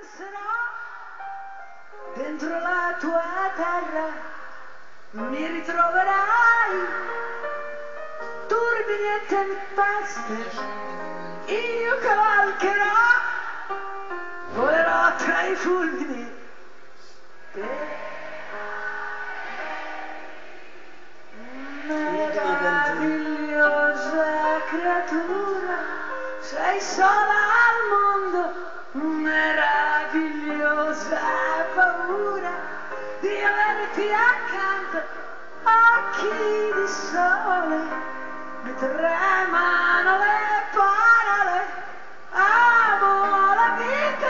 penserò dentro la tua terra, mi ritroverai, turbini e tempeste, io cavalcherò, volerò tra i fulmini. Meravigliosa creatura, sei sola al mondo, meravigliosa paura di averti accanto, occhi di sole, mi tremano le parole, amo la vita.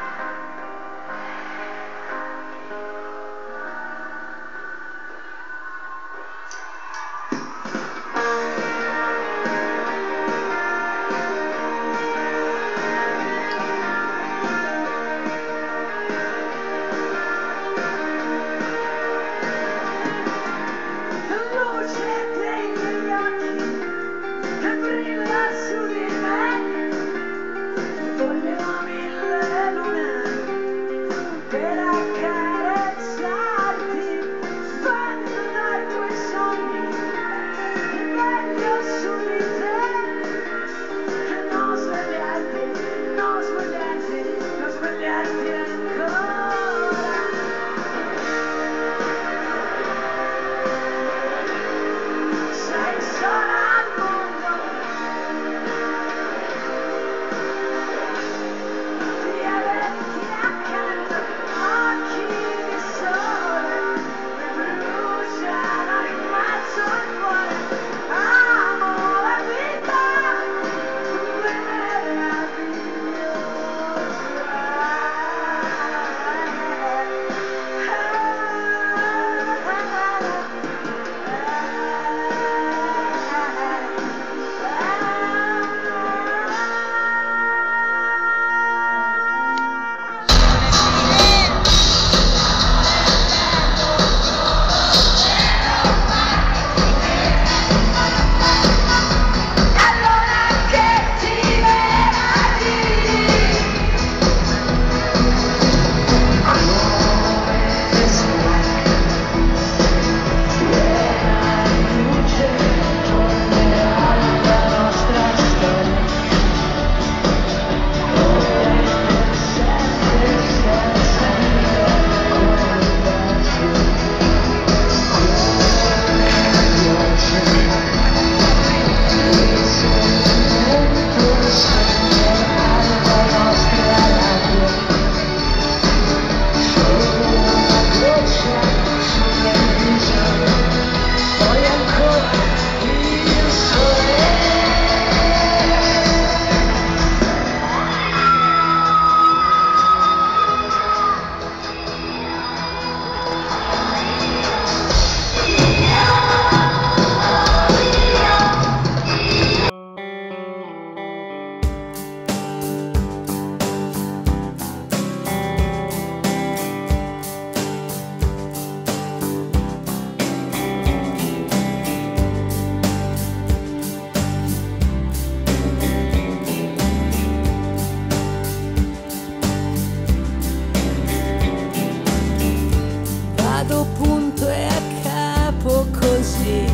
Punto e a capo così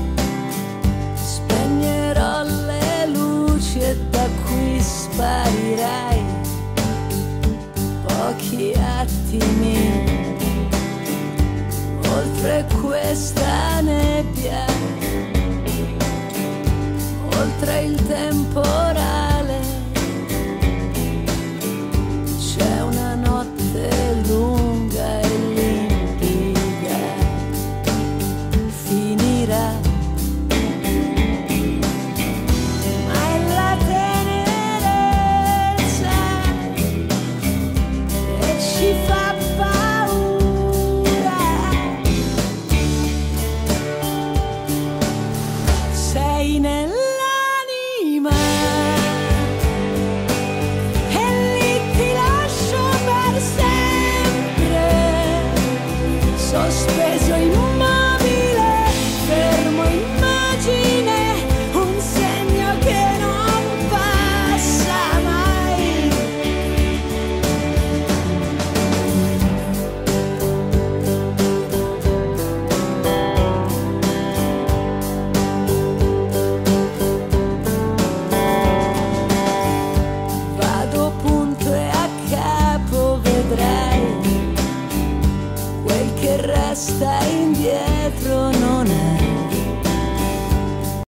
spegnerò le luci e da qui sparirai pochi attimi oltre questa nebbia, oltre il temporale. C'è una notte lunga e nel